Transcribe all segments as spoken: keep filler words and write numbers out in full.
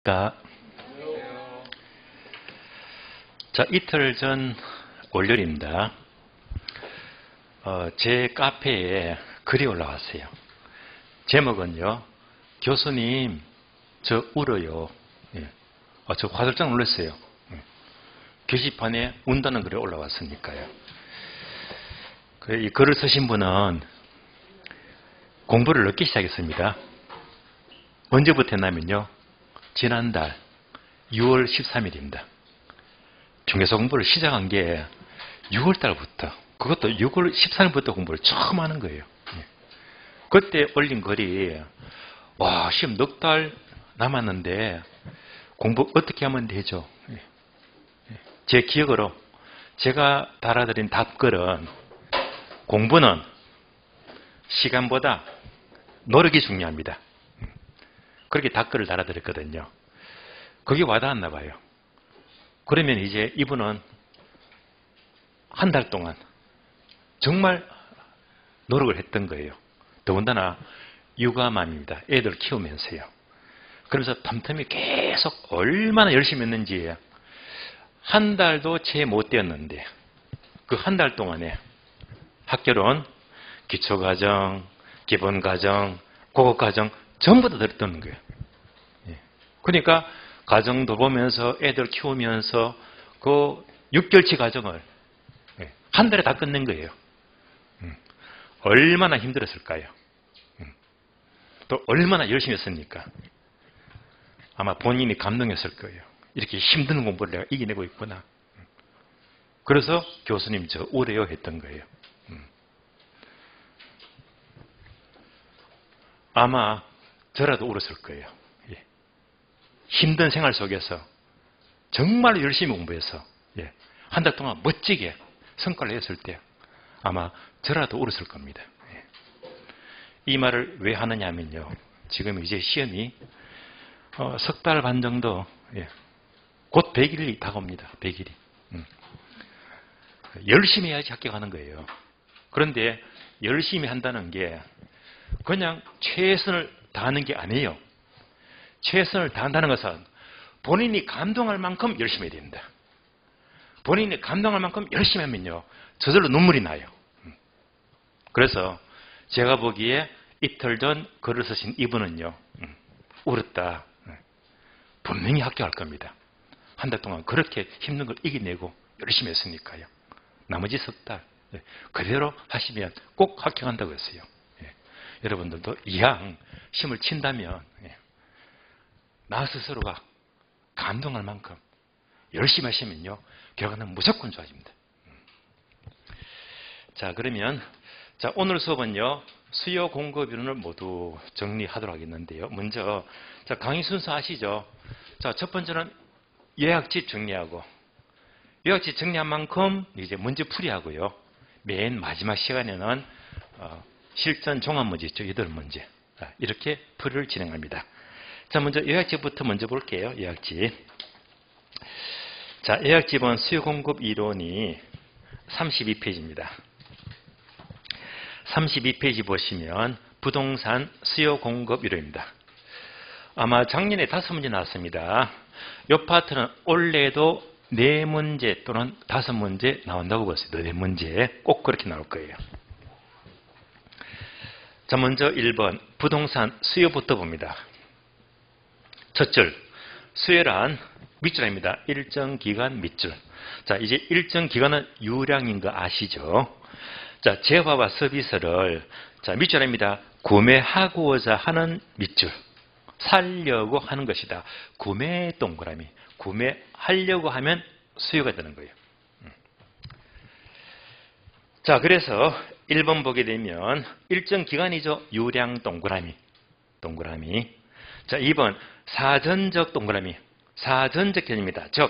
안녕하십니까. 자, 이틀 전 월요일입니다. 어, 제 카페에 글이 올라왔어요. 제목은요, 교수님, 저 울어요. 예. 어, 저 화들짝 놀랐어요. 예. 게시판에 운다는 글이 올라왔으니까요. 그, 이 글을 쓰신 분은 공부를 늦게 시작했습니다. 언제부터 했냐면요, 지난달 유월 십삼일입니다. 중개사 공부를 시작한 게 유월 달부터, 그것도 유월 십삼일부터 공부를 처음 하는 거예요. 그때 올린 글이, 와, 시험 넉 달 남았는데 공부 어떻게 하면 되죠? 제 기억으로 제가 달아드린 답글은, 공부는 시간보다 노력이 중요합니다. 그렇게 답글을 달아드렸거든요. 그게 와닿았나 봐요. 그러면 이제 이분은 한 달 동안 정말 노력을 했던 거예요. 더군다나 육아맘입니다. 애들 키우면서요. 그래서 텀텀이 계속 얼마나 열심히 했는지, 한 달도 채 못 되었는데 그 한 달 동안에 학교론 기초과정, 기본과정, 고급과정 전부 다 들었던 거예요. 그러니까 가정도 보면서 애들 키우면서 그 육 개월치 과정을 한 달에 다 끝낸 거예요. 얼마나 힘들었을까요? 또 얼마나 열심히 했습니까? 아마 본인이 감동했을 거예요. 이렇게 힘든 공부를 내가 이겨내고 있구나. 그래서 교수님 저 우려요 했던 거예요. 아마 저라도 울었을 거예요. 힘든 생활 속에서 정말 열심히 공부해서 한 달 동안 멋지게 성과를 냈을 때 아마 저라도 울었을 겁니다. 이 말을 왜 하느냐 하면요, 지금 이제 시험이 어, 석 달 반 정도, 예. 곧 백 일이 다가옵니다. 백 일이. 음. 열심히 해야지 합격하는 거예요. 그런데 열심히 한다는 게 그냥 최선을 다하는 게 아니에요. 최선을 다한다는 것은 본인이 감동할 만큼 열심히 해야 됩니다. 본인이 감동할 만큼 열심히 하면요, 저절로 눈물이 나요. 그래서 제가 보기에 이틀 전 글을 쓰신 이분은요, 울었다. 분명히 합격할 겁니다. 한 달 동안 그렇게 힘든 걸 이겨내고 열심히 했으니까요. 나머지 석 달 그대로 하시면 꼭 합격한다고 했어요. 여러분들도 이왕 시험을 친다면 나 스스로가 감동할 만큼 열심히 하시면요, 결과는 무조건 좋아집니다. 자, 그러면 자, 오늘 수업은요, 수요 공급 이론을 모두 정리하도록 하겠는데요. 먼저 자, 강의 순서 아시죠? 자, 첫 번째는 요약집 정리하고, 요약집 정리한 만큼 이제 문제 풀이하고요. 맨 마지막 시간에는 어, 실전 종합 문제 있죠. 여덟 문제. 자, 이렇게 풀이를 진행합니다. 자, 먼저 요약집부터 먼저 볼게요. 요약집. 자, 요약집은 수요 공급 이론이 삼십이 페이지입니다. 삼십이 페이지 보시면 부동산 수요 공급 이론입니다. 아마 작년에 다섯 문제 나왔습니다. 이 파트는 올해도 네 문제 또는 다섯 문제 나온다고 봤어요. 네 문제 꼭 그렇게 나올 거예요. 자, 먼저 일 번 부동산 수요부터 봅니다. 첫 줄, 수요란 밑줄입니다. 일정 기간 밑줄. 자, 이제 일정 기간은 유량인 거 아시죠? 자, 재화와 서비스를, 자, 밑줄입니다. 구매하고자 하는 밑줄. 살려고 하는 것이다. 구매 동그라미. 구매하려고 하면 수요가 되는 거예요. 자, 그래서 일 번 보게 되면 일정 기간이죠. 유량 동그라미. 동그라미. 자, 이 번 사전적 동그라미. 사전적 개념입니다. 즉,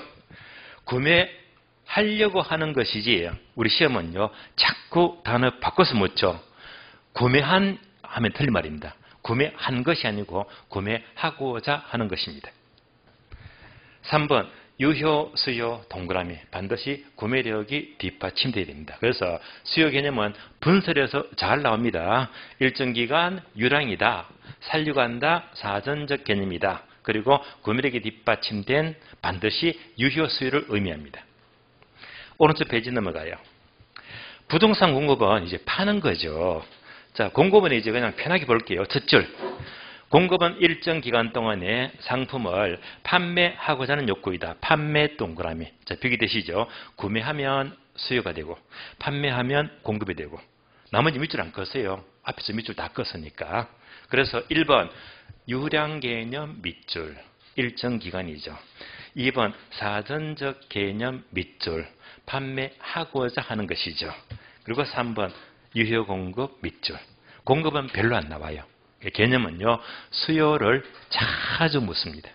구매하려고 하는 것이지, 우리 시험은요, 자꾸 단어 바꿔서 묻죠. 구매한 하면 틀린 말입니다. 구매한 것이 아니고 구매하고자 하는 것입니다. 삼 번 유효, 수요, 동그라미. 반드시 구매력이 뒷받침되어야 됩니다. 그래서 수요 개념은 분설해서 잘 나옵니다. 일정 기간 유량이다. 살려고 한다. 사전적 개념이다. 그리고 구매력이 뒷받침된 반드시 유효 수요를 의미합니다. 오른쪽 페이지 넘어가요. 부동산 공급은 이제 파는 거죠. 자, 공급은 이제 그냥 편하게 볼게요. 첫 줄. 공급은 일정 기간 동안에 상품을 판매하고자 하는 욕구이다. 판매 동그라미. 자, 벽이 되시죠? 구매하면 수요가 되고, 판매하면 공급이 되고, 나머지 밑줄 안 껐어요. 앞에서 밑줄 다 껐으니까. 그래서 일 번, 유량 개념 밑줄. 일정 기간이죠. 이 번, 사전적 개념 밑줄. 판매하고자 하는 것이죠. 그리고 삼 번, 유효 공급 밑줄. 공급은 별로 안 나와요. 개념은요, 수요를 자주 묻습니다.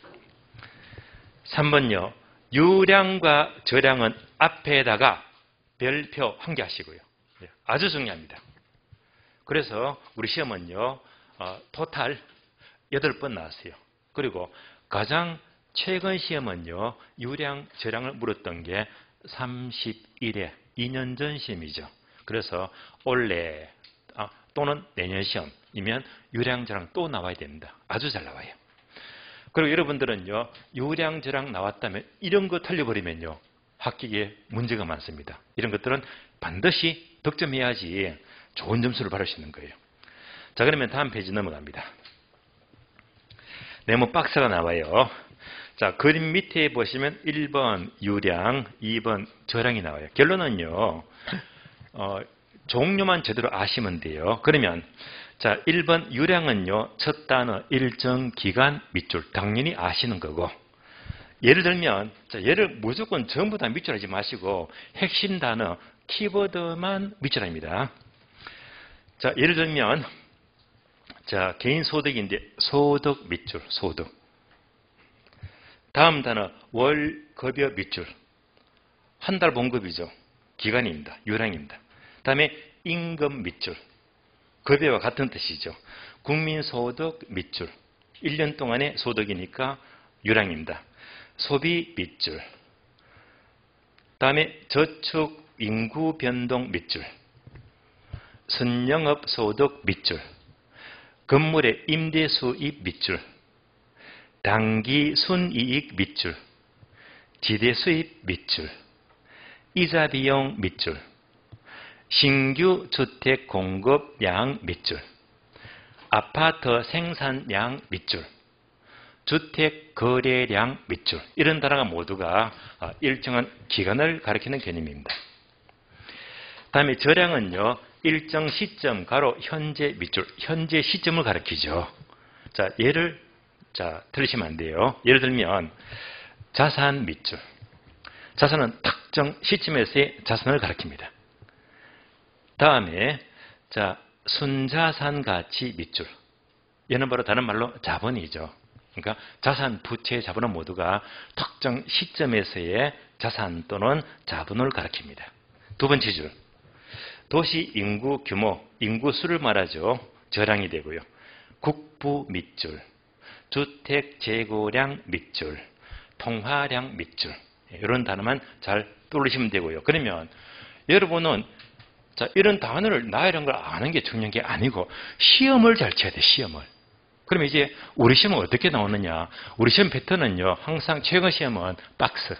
삼 번요, 유량과 저량은 앞에다가 별표 한 개 하시고요. 아주 중요합니다. 그래서 우리 시험은요, 어, 토탈 여덟 번 나왔어요. 그리고 가장 최근 시험은요, 유량, 저량을 물었던 게 삼십일 회, 이 년 전 시험이죠. 그래서 올해 아, 또는 내년 시험이면 유량, 저량 또 나와야 됩니다. 아주 잘 나와요. 그리고 여러분들은요, 유량, 저량 나왔다면 이런 거 틀려버리면요, 합격에 문제가 많습니다. 이런 것들은 반드시 득점해야지 좋은 점수를 받을 수 있는 거예요. 자, 그러면 다음 페이지 넘어갑니다. 네모 박스가 나와요. 자, 그림 밑에 보시면 일 번 유량, 이 번 저량이 나와요. 결론은요, 어, 종류만 제대로 아시면 돼요. 그러면 자, 일 번 유량은요, 첫 단어 일정 기간 밑줄 당연히 아시는 거고, 예를 들면 자, 얘를 무조건 전부 다 밑줄하지 마시고 핵심 단어 키워드만 밑줄합니다. 자, 예를 들면 자, 개인 소득인데 소득 밑줄, 소득. 다음 단어 월급여 밑줄. 한 달 봉급이죠. 기간입니다. 유량입니다. 다음에 임금 밑줄. 급여와 같은 뜻이죠. 국민소득 밑줄. 일 년 동안의 소득이니까 유량입니다. 소비 밑줄. 다음에 저축 인구 변동 밑줄. 선영업 소득 밑줄. 건물의 임대 수입 밑줄. 단기 순이익 밑줄. 지대 수입 밑줄. 이자 비용 밑줄. 신규 주택 공급량 밑줄. 아파트 생산량 밑줄. 주택 거래량 밑줄. 이런 단어가 모두가 일정한 기간을 가리키는 개념입니다. 다음에 저량은요, 일정 시점 가로 현재 밑줄. 현재 시점을 가리키죠. 자, 예를 자 들으시면 안 돼요. 예를 들면 자산 밑줄. 자산은 특정 시점에서의 자산을 가리킵니다. 다음에 자 순자산 가치 밑줄. 얘는 바로 다른 말로 자본이죠. 그러니까 자산, 부채, 자본은 모두가 특정 시점에서의 자산 또는 자본을 가리킵니다. 두 번째 줄. 도시 인구 규모, 인구 수를 말하죠. 저량이 되고요. 국부 밑줄, 주택 재고량 밑줄, 통화량 밑줄. 이런 단어만 잘 떠올리시면 되고요. 그러면 여러분은 자, 이런 단어를 나 이런 걸 아는 게 중요한 게 아니고 시험을 잘 쳐야 돼, 시험을. 그러면 이제 우리 시험은 어떻게 나오느냐. 우리 시험 패턴은요, 항상 최근 시험은 박스.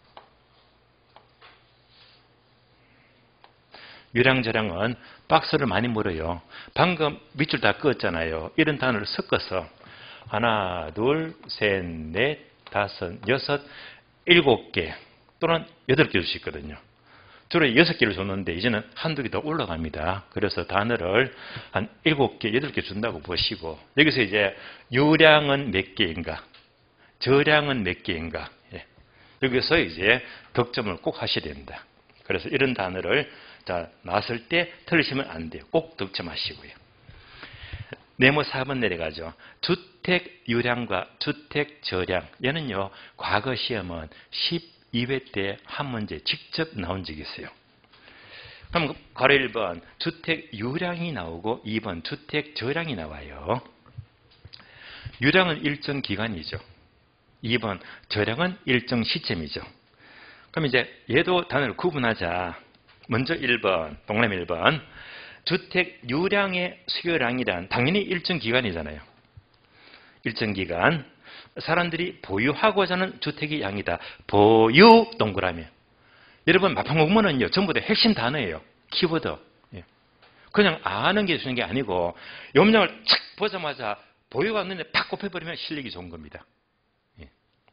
유량, 저량은 박스를 많이 물어요. 방금 밑줄 다 그었잖아요. 이런 단어를 섞어서 하나, 둘, 셋, 넷, 다섯, 여섯, 일곱 개 또는 여덟 개 줄 수 있거든요. 주로 여섯 개를 줬는데 이제는 한두 개 더 올라갑니다. 그래서 단어를 한 일곱 개, 여덟 개 준다고 보시고 여기서 이제 유량은 몇 개인가, 저량은 몇 개인가, 예. 여기서 이제 득점을 꼭 하셔야 됩니다. 그래서 이런 단어를 자 나왔을 때 틀리시면 안 돼요. 꼭 득점하시고요. 네모 사 번 내려가죠. 주택 유량과 주택 저량. 얘는요, 과거 시험은 십이 회 때 한 문제 직접 나온 적이 있어요. 그럼 괄호 일 번 주택 유량이 나오고 이 번 주택 저량이 나와요. 유량은 일정 기간이죠. 이 번 저량은 일정 시점이죠. 그럼 이제 얘도 단어를 구분하자. 먼저 일 번, 동그라미 일 번. 주택 유량의 수요량이란 당연히 일정 기간이잖아요. 일정 기간. 사람들이 보유하고자 하는 주택의 양이다. 보유 동그라미. 여러분 마판공문은요 전부 다 핵심 단어예요. 키워드. 예. 그냥 아는 게 주는 게 아니고 이 문장을 착 보자마자 보유가 눈에 팍 꼽혀버리면 실력이 좋은 겁니다. 예.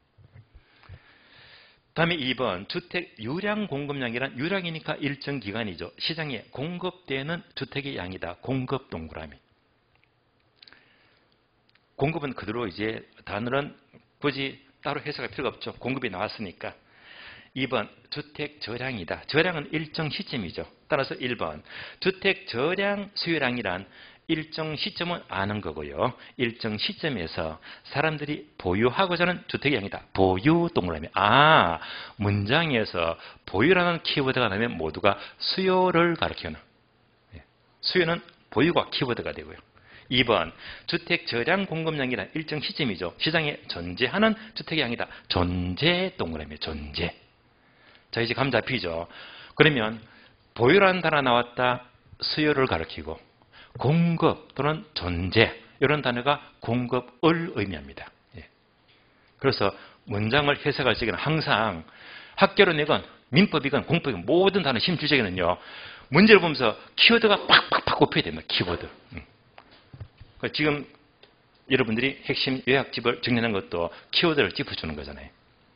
다음에 이 번 주택 유량 공급량이란 유량이니까 일정 기간이죠. 시장에 공급되는 주택의 양이다. 공급 동그라미. 공급은 그대로 이제 단어는 굳이 따로 해석할 필요가 없죠. 공급이 나왔으니까. 이 번 주택 저량이다. 저량은 일정 시점이죠. 따라서 일 번 주택 저량 수요량이란 일정 시점은 아는 거고요. 일정 시점에서 사람들이 보유하고자 하는 주택의 양이다. 보유 동그라미. 아, 문장에서 보유라는 키워드가 나오면 모두가 수요를 가리키는. 수요는 보유가 키워드가 되고요. 이 번 주택 저량 공급량이란 일정 시점이죠. 시장에 존재하는 주택의 양이다. 존재 동그라미. 존재. 자, 이제 감 잡히죠. 그러면 보유라는 단어 나왔다. 수요를 가리키고 공급 또는 존재 이런 단어가 공급을 의미합니다. 예. 그래서 문장을 해석할 적에는 항상 학개론이건 민법이건 공법이건 모든 단어 심주적에는요. 문제를 보면서 키워드가 팍팍팍 꼽혀야 됩니다. 키워드. 음. 지금 여러분들이 핵심 요약집을 정리하는 것도 키워드를 짚어주는 거잖아요.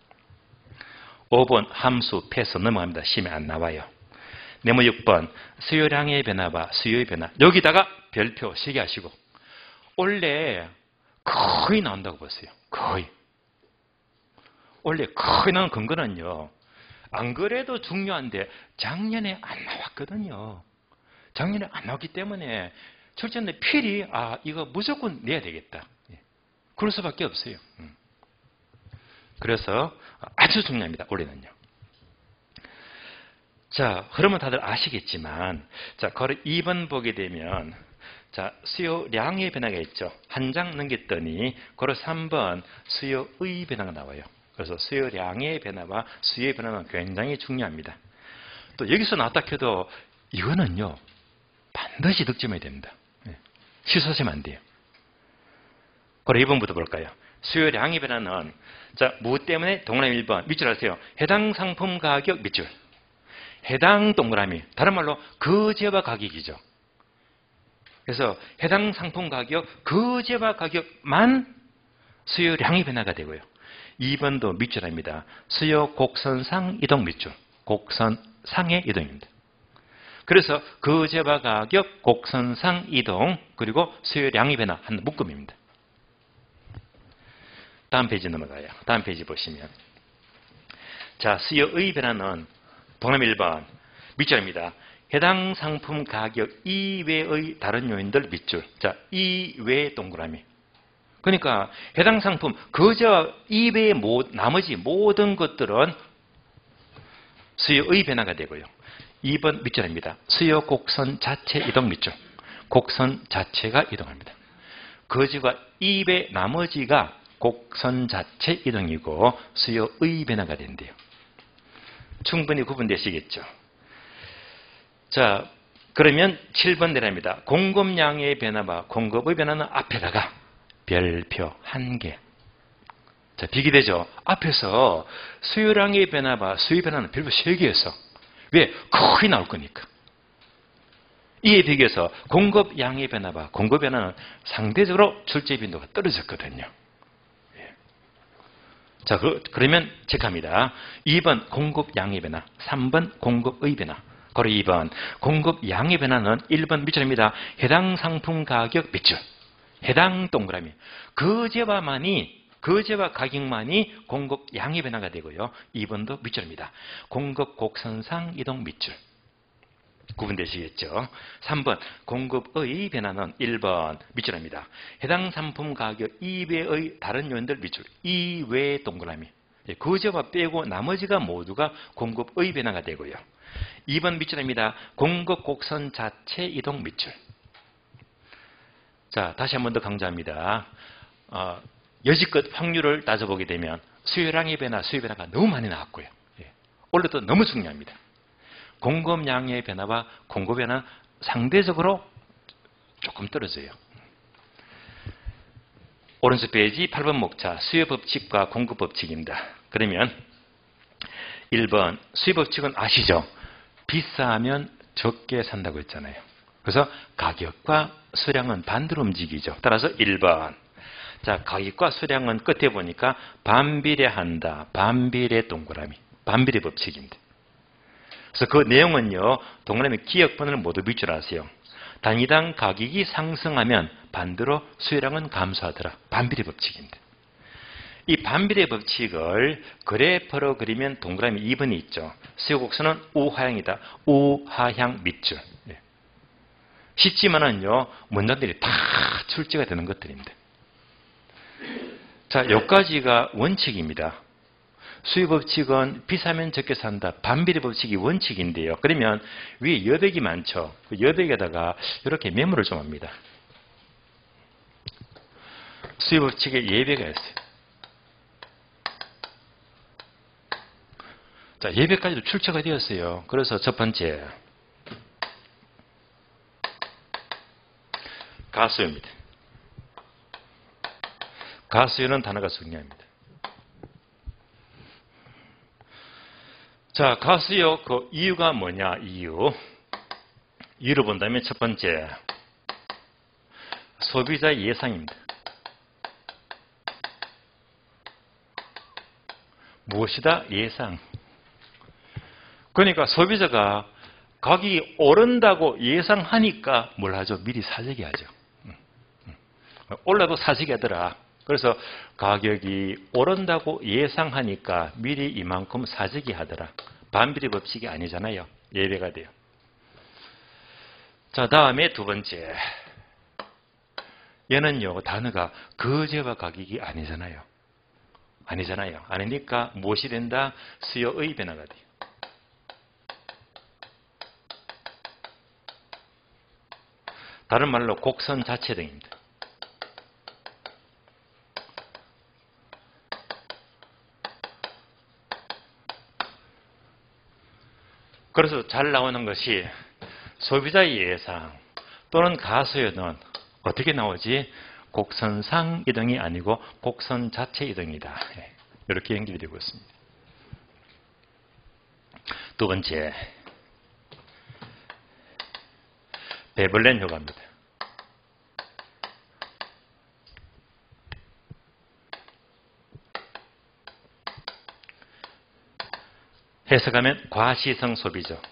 오 번 함수 패스 넘어갑니다. 시험에 안 나와요. 네모 육 번 수요량의 변화와 수요의 변화. 여기다가 별표 세 개 하시고 원래 거의 나온다고 보세요. 거의. 원래 거의 나온 근거는요. 안 그래도 중요한데 작년에 안 나왔거든요. 작년에 안 나왔기 때문에 출제인데 필히 아 이거 무조건 내야 되겠다. 그럴 수밖에 없어요. 그래서 아주 중요합니다. 올해는요. 자, 흐름은 다들 아시겠지만, 자, 거래 이 번 보게 되면, 자, 수요량의 변화가 있죠. 한 장 넘겼더니, 거래 삼 번 수요의 변화가 나와요. 그래서 수요량의 변화와 수요의 변화는 굉장히 중요합니다. 또 여기서 나왔다 해도, 이거는요, 반드시 득점해야 됩니다. 실수하시면 안 돼요. 거래 이 번부터 볼까요? 수요량의 변화는, 자, 뭐 때문에? 동그라미 일 번. 밑줄 하세요. 해당 상품 가격 밑줄. 해당 동그라미. 다른 말로 거제와 가격이죠. 그래서 해당 상품 가격, 거제와 가격만 수요량의 변화가 되고요. 이 번도 밑줄합니다. 수요 곡선상 이동 밑줄. 곡선상의 이동입니다. 그래서 거제와 가격, 곡선상 이동, 그리고 수요량의 변화 한 묶음입니다. 다음 페이지 넘어가요. 다음 페이지 보시면. 자, 수요의 변화는 동그라미 일 번 밑줄입니다. 해당 상품 가격 이외의 다른 요인들 밑줄. 자, 이외 동그라미. 그러니까 해당 상품 그저 이외의 모, 나머지 모든 것들은 수요의 변화가 되고요. 이 번 밑줄입니다. 수요 곡선 자체 이동 밑줄. 곡선 자체가 이동합니다. 거지가 이외 나머지가 곡선 자체 이동이고 수요의 변화가 된대요. 충분히 구분되시겠죠. 자, 그러면 칠 번 내랍니다. 공급량의 변화와 공급의 변화는 앞에다가 별표 한 개. 자, 비교되죠. 앞에서 수요량의 변화와 수요의 변화는 별표 세 개에서 왜? 거의 나올 거니까. 이에 비교해서 공급량의 변화와 공급 변화는 상대적으로 출제 빈도가 떨어졌거든요. 자, 그러면 체크합니다. 이 번 공급량의 변화, 삼 번 공급의 변화. 그리고 이 번 공급량의 변화는 일 번 밑줄입니다. 해당 상품 가격 밑줄. 해당 동그라미. 거제와만이, 거제와 가격만이 공급량의 변화가 되고요. 이 번도 밑줄입니다. 공급 곡선상 이동 밑줄. 구분되시겠죠? 삼 번 공급의 변화는 일 번 밑줄입니다. 해당 상품 가격 이외의 다른 요인들 밑줄. 이외 동그라미. 거제와 빼고 나머지가 모두가 공급의 변화가 되고요. 이 번 밑줄입니다. 공급 곡선 자체 이동 밑줄. 자, 다시 한 번 더 강조합니다. 어, 여지껏 확률을 따져보게 되면 수요량의 변화, 수요 변화가 너무 많이 나왔고요. 예. 원래도 너무 중요합니다. 공급량의 변화와 공급 변화는 상대적으로 조금 떨어져요. 오른쪽 페이지 팔 번 목차 수요법칙과 공급법칙입니다. 그러면 일 번 수요법칙은 아시죠? 비싸면 적게 산다고 했잖아요. 그래서 가격과 수량은 반대로 움직이죠. 따라서 일 번. 자, 가격과 수량은 끝에 보니까 반비례한다. 반비례 동그라미. 반비례 법칙입니다. 그래서 그 내용은요, 동그라미 기억번호를 모두 밑줄 아세요. 단위당 가격이 상승하면 반대로 수요량은 감소하더라. 반비례 법칙입니다. 이 반비례 법칙을 그래프로 그리면 동그라미 이 번이 있죠. 수요곡선은 우하향이다. 우하향 밑줄. 예. 쉽지만은요, 문단들이 다 출제가 되는 것들입니다. 자, 여기까지가 원칙입니다. 수요 법칙은 비싸면 적게 산다. 반비례 법칙이 원칙인데요. 그러면 위에 여백이 많죠. 그 여백에다가 이렇게 메모를 좀 합니다. 수요 법칙에 예배가 있어요. 자, 예배까지도 출처가 되었어요. 그래서 첫 번째 가수요입니다. 가수요는 단어가 중요합니다. 자, 가수요 그 이유가 뭐냐? 이유. 이유를 본다면 첫 번째 소비자의 예상입니다. 무엇이다? 예상. 그러니까 소비자가 가격이 오른다고 예상하니까 뭘 하죠? 미리 사재기 하죠. 올라도 사재기 하더라. 그래서 가격이 오른다고 예상하니까 미리 이만큼 사재기 하더라. 반비례 법칙이 아니잖아요. 예배가 돼요. 자, 다음에 두 번째. 얘는요, 단어가 거제와 가격이 아니잖아요. 아니잖아요. 아니니까 무엇이 된다? 수요의 변화가 돼요. 다른 말로 곡선 자체 등입니다. 그래서 잘 나오는 것이 소비자의 예상 또는 가수요는 어떻게 나오지? 곡선상 이동이 아니고 곡선 자체 이동이다. 이렇게 연결이 되고 있습니다. 두 번째, 베벌렌 효과입니다. 해석하면 과시성 소비죠.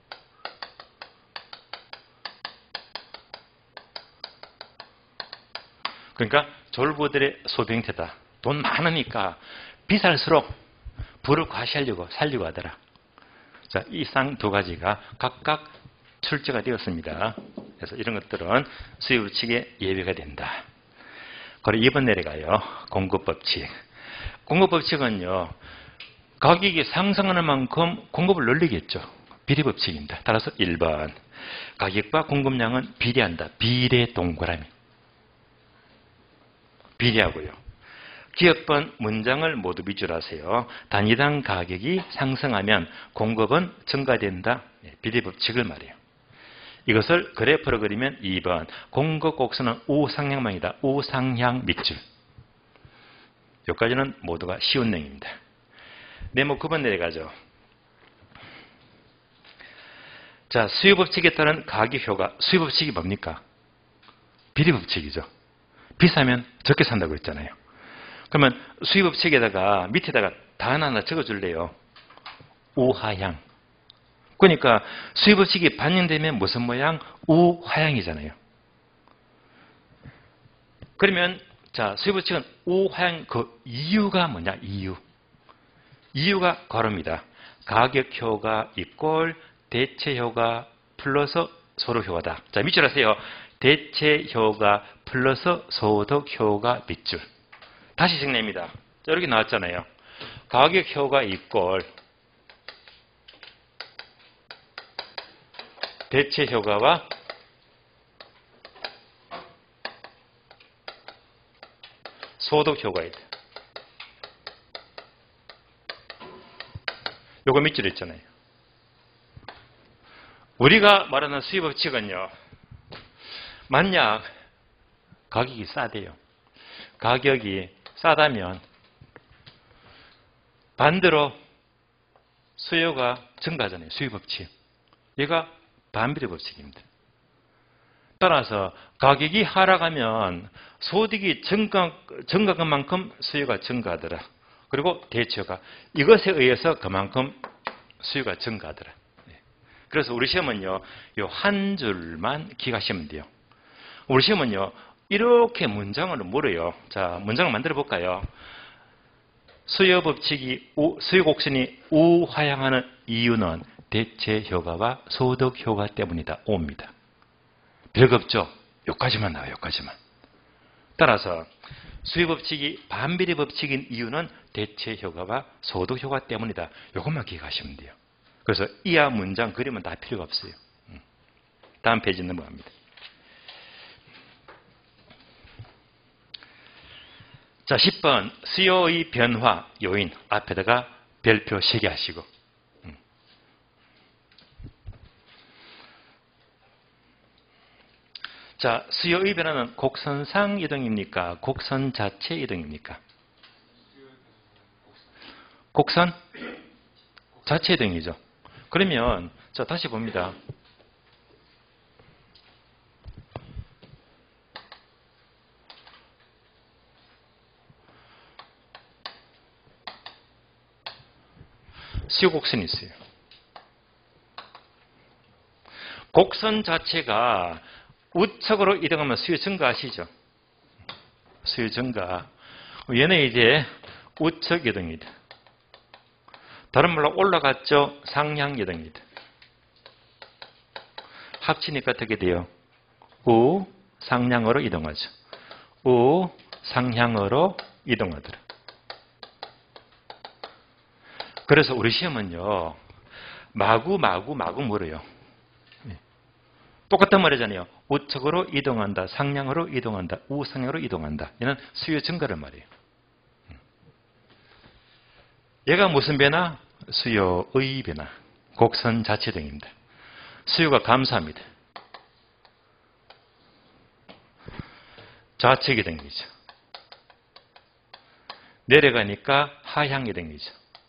그러니까 졸부들의 소비 형태다. 돈 많으니까 비쌀수록 부를 과시하려고 살려고 하더라. 자, 이 쌍 두 가지가 각각 출제가 되었습니다. 그래서 이런 것들은 수요 법칙에 예외가 된다. 그리고 이 번 내려가요. 공급법칙. 공급법칙은요, 가격이 상승하는 만큼 공급을 늘리겠죠. 비례법칙입니다. 따라서 일 번. 가격과 공급량은 비례한다. 비례 동그라미. 비례하고요. 기억번 문장을 모두 밑줄하세요. 단위당 가격이 상승하면 공급은 증가된다. 비례법칙을 말해요. 이것을 그래프로 그리면 이 번. 공급 곡선은 우상향망이다. 우상향 밑줄. 여기까지는 모두가 쉬운 내용입니다. 네모 구 번 내려가죠. 자, 수요법칙에 따른 가격효과. 수요법칙이 뭡니까? 비례법칙이죠. 비싸면 적게 산다고 했잖아요. 그러면 수요법칙에다가 밑에다가 단 하나 적어줄래요. 우하향. 그러니까 수요법칙이 반영되면 무슨 모양? 우하향이잖아요. 그러면 자, 수요법칙은 우하향 그 이유가 뭐냐? 이유. 이유가 괄호입니다. 가격효과 이꼴 대체효과 플러스 소득효과다. 자, 밑줄 하세요. 대체효과 플러스 소득효과 밑줄. 다시 정리합니다. 자, 이렇게 나왔잖아요. 가격효과 이꼴 대체효과와 소득효과이다. 요거 밑줄 있잖아요. 우리가 말하는 수요법칙은요, 만약 가격이 싸대요. 가격이 싸다면 반대로 수요가 증가하잖아요. 수요 법칙. 얘가 반비례 법칙입니다. 따라서 가격이 하락하면 소득이 증가, 증가한 만큼 수요가 증가하더라. 그리고 대체효과. 이것에 의해서 그만큼 수요가 증가하더라. 그래서 우리 시험은요, 요 한 줄만 기억하시면 돼요. 우리 시험은요, 이렇게 문장을 물어요. 자, 문장을 만들어 볼까요? 수요 법칙이, 우, 수요 곡선이 우하향하는 이유는 대체 효과와 소득 효과 때문이다. 오입니다. 별거 없죠? 여기까지만 나와요. 여기까지만. 따라서 수요 법칙이 반비례 법칙인 이유는 대체 효과와 소득 효과 때문이다. 이것만 기억하시면 돼요. 그래서 이하 문장 그리면 다 필요가 없어요. 다음 페이지 넘어갑니다. 자, 십 번 수요의 변화 요인 앞에다가 별표 세 개 하시고. 자, 수요의 변화는 곡선상 이동입니까? 곡선 자체 이동입니까? 곡선 자체 이동이죠. 그러면 자, 다시 봅니다. 수요 곡선이 있어요. 곡선 자체가 우측으로 이동하면 수요 증가하시죠? 수요 증가. 얘는 이제 우측 이동입니다. 다른 말로 올라갔죠? 상향 이동입니다. 합치니까 어떻게 돼요? 우 상향으로 이동하죠. 우 상향으로 이동하더라. 그래서 우리 시험은요, 마구 마구 마구 물어요. 똑같은 말이잖아요. 우측으로 이동한다, 상향으로 이동한다, 우상향으로 이동한다. 얘는 수요 증가를 말해요. 얘가 무슨 변화? 수요의 변화. 곡선 자체 등입니다. 수요가 감소합니다. 좌측 이동이죠. 내려가니까 하향 이동이죠.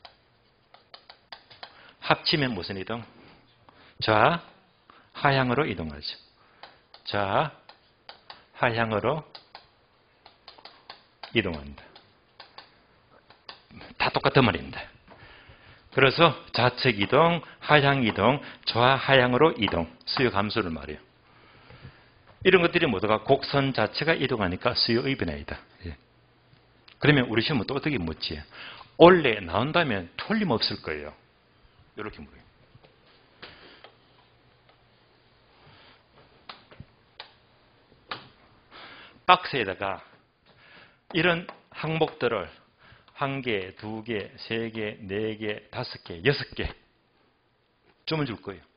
합치면 무슨 이동? 좌, 하향으로 이동하죠. 좌, 하향으로 이동한다. 다 똑같은 말입니다. 그래서 좌측 이동, 하향 이동, 좌하향으로 이동, 수요 감소를 말해요. 이런 것들이 모두가 곡선 자체가 이동하니까 수요의 변화이다. 예. 그러면 우리 시험은 또 어떻게 묻지? 원래 나온다면 틀림없을 거예요. 이렇게 물어요. 박스에다가 이런 항목들을 한 개, 두 개, 세 개, 네 개, 다섯 개, 여섯 개 주문 줄 거예요.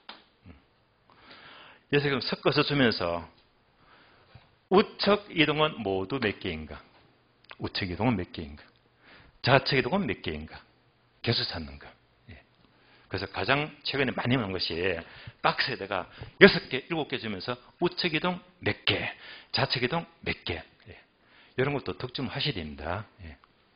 여섯 개 섞어서 주면서 우측 이동은 모두 몇 개인가? 우측 이동은 몇 개인가? 좌측 이동은 몇 개인가? 개수 찾는가? 예. 그래서 가장 최근에 많이 나온 것이 박스에다가 여섯 개, 일곱 개 주면서 우측 이동 몇 개, 좌측 이동 몇 개. 예. 이런 것도 득점하셔야 됩니다. 예.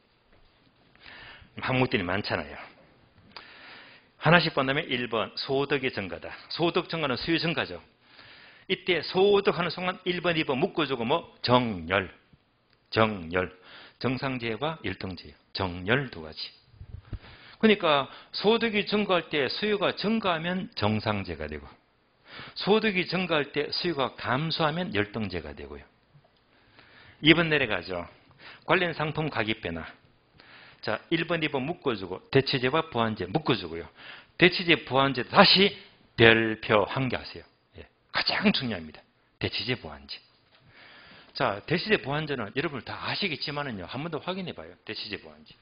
항목들이 많잖아요. 하나씩 본다면 일 번 소득의 증가다. 소득 증가는 수요 증가죠. 이때 소득하는 순간 일 번, 이 번 묶어주고 뭐 정열, 정열, 정상제와 일등제, 정열 두 가지. 그러니까 소득이 증가할 때 수요가 증가하면 정상제가 되고 소득이 증가할 때 수요가 감소하면 열등제가 되고요. 이 번 내려가죠. 관련 상품 가격 변화. 자, 일 번, 이 번 묶어주고 대체제와 보완제 묶어주고요. 대체제, 보완제 다시 별표 한 개 하세요. 예, 가장 중요합니다. 대체제, 보완제. 자, 대체제, 보완제는 여러분 다 아시겠지만은요. 한 번 더 확인해 봐요. 대체제, 보완제.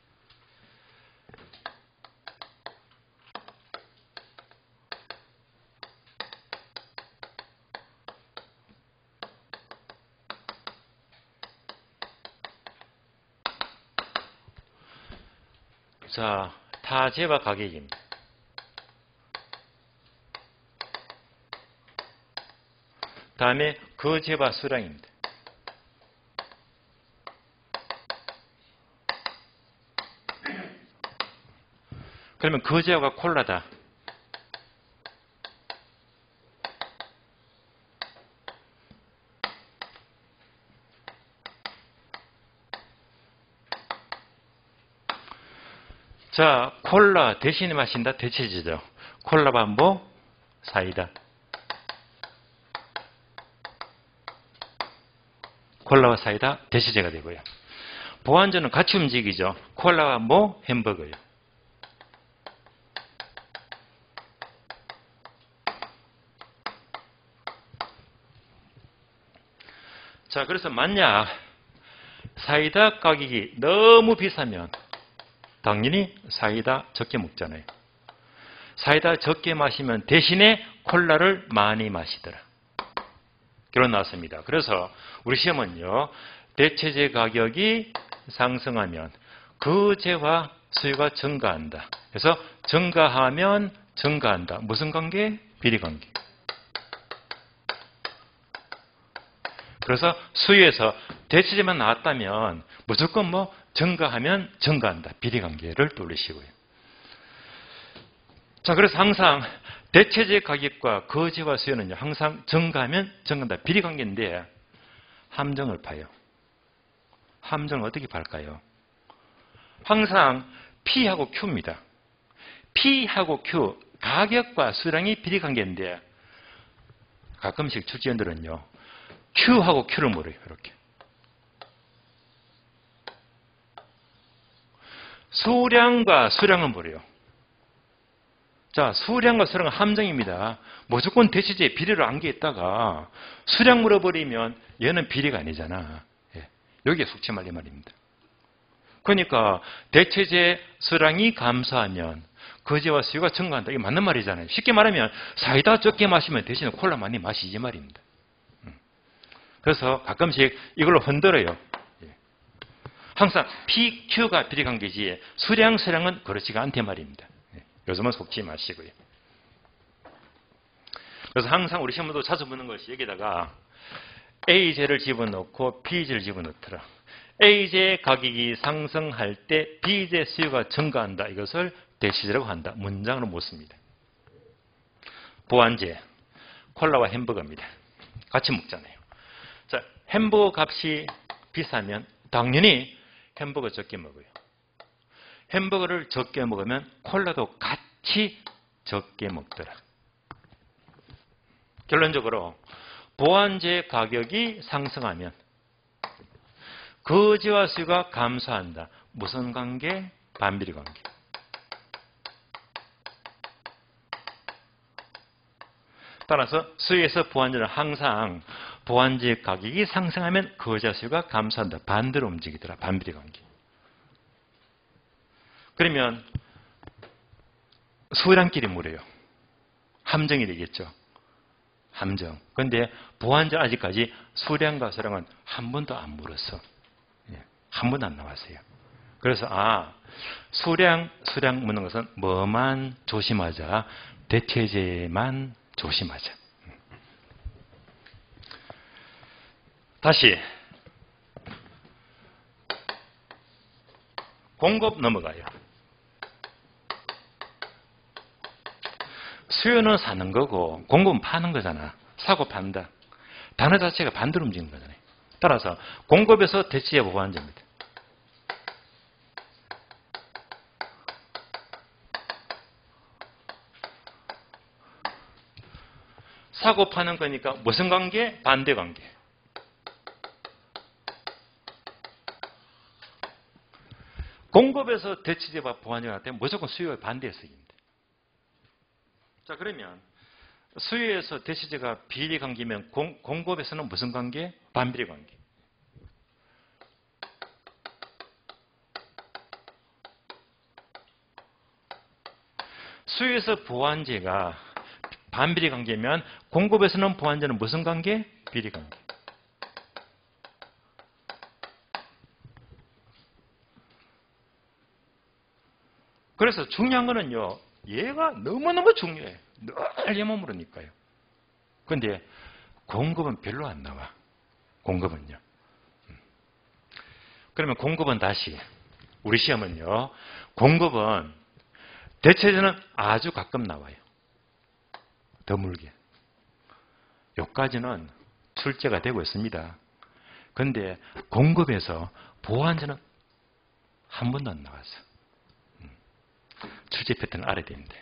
자, 타제와 가격입니다. 다음에 거제와 수량입니다. 그러면 거제와 콜라다. 자, 콜라 대신에 마신다. 대체제죠. 콜라와 뭐? 사이다. 콜라와 사이다 대체제가 되고요. 보완제는 같이 움직이죠. 콜라와 뭐? 햄버거요. 자, 그래서 만약 사이다 가격이 너무 비싸면 당연히 사이다 적게 먹잖아요. 사이다 적게 마시면 대신에 콜라를 많이 마시더라. 결론 나왔습니다. 그래서 우리 시험은요, 대체제 가격이 상승하면 그 재화 수요가 증가한다. 그래서 증가하면 증가한다. 무슨 관계? 비례관계. 그래서 수요에서 대체제만 나왔다면 무조건 뭐 증가하면 증가한다. 비례관계를 떠올리시고요. 자, 그래서 항상 대체제 가격과 거재화 수요는요, 항상 증가하면 증가한다. 비례관계인데 함정을 파요. 함정을 어떻게 팔까요? 항상 P하고 Q입니다. P하고 Q, 가격과 수량이 비례관계인데 가끔씩 출제원들은요, Q하고 Q를 물어요. 이렇게. 수량과 수량을 물어요. 자, 수량과 수량은 함정입니다. 무조건 대체제에 비례를 안겨있다가 수량 물어버리면 얘는 비례가 아니잖아. 예. 여기에 숙제 말이 말입니다. 그러니까 대체제 수량이 감소하면 거제와 수요가 증가한다. 이게 맞는 말이잖아요. 쉽게 말하면 사이다 적게 마시면 대신에 콜라 많이 마시지 말입니다. 그래서 가끔씩 이걸로 흔들어요. 항상 P, Q가 비례관계지 수량, 수량은 그렇지가 않대 말입니다. 요즘은 속지 마시고요. 그래서 항상 우리 시험도 자주 보는 것이 여기다가 A제를 집어넣고 B제를 집어넣더라. A제 가격이 상승할 때 B제 수요가 증가한다. 이것을 대시제라고 한다. 문장으로 묻습니다. 보완제, 콜라와 햄버거입니다. 같이 먹잖아요. 자, 햄버거 값이 비싸면 당연히 햄버거 적게 먹어요. 햄버거를 적게 먹으면 콜라도 같이 적게 먹더라. 결론적으로 보완제 가격이 상승하면 거제와 수요가 감소한다. 무슨 관계? 반비례 관계. 따라서 수요에서 보완제는 항상 보완제 가격이 상승하면 거제와 수요가 감소한다. 반대로 움직이더라. 반비례 관계. 그러면 수량끼리 물어요. 함정이 되겠죠. 함정. 그런데 보완제 아직까지 수량과 수량은 한 번도 안 물었어. 한 번도 안 나왔어요. 그래서 아, 수량, 수량 묻는 것은 뭐만 조심하자. 대체제만 조심하자. 다시 공급 넘어가요. 수요는 사는 거고 공급은 파는 거잖아. 사고 판다. 단어 자체가 반대로 움직이는 거잖아요. 따라서 공급에서 대체제 보완제입니다. 사고 파는 거니까 무슨 관계? 반대 관계. 공급에서 대체제와 보완제가 나타나면 무조건 수요의 반대에 쓰입니다. 자, 그러면 수요에서 대체제가 비례 관계면 공, 공급에서는 무슨 관계? 반비례 관계. 수요에서 보완제가 반비례 관계면 공급에서는 보완제는 무슨 관계? 비례 관계. 그래서 중요한 거는요, 얘가 너무너무 중요해. 늘 얘만 물으니까요. 그런데 공급은 별로 안 나와. 공급은요. 그러면 공급은 다시 우리 시험은요, 공급은 대체제는 아주 가끔 나와요. 드물게. 여기까지는 출제가 되고 있습니다. 그런데 공급에서 보완제는 한 번도 안 나왔어요. 출제 패턴을 알아야 됩니다.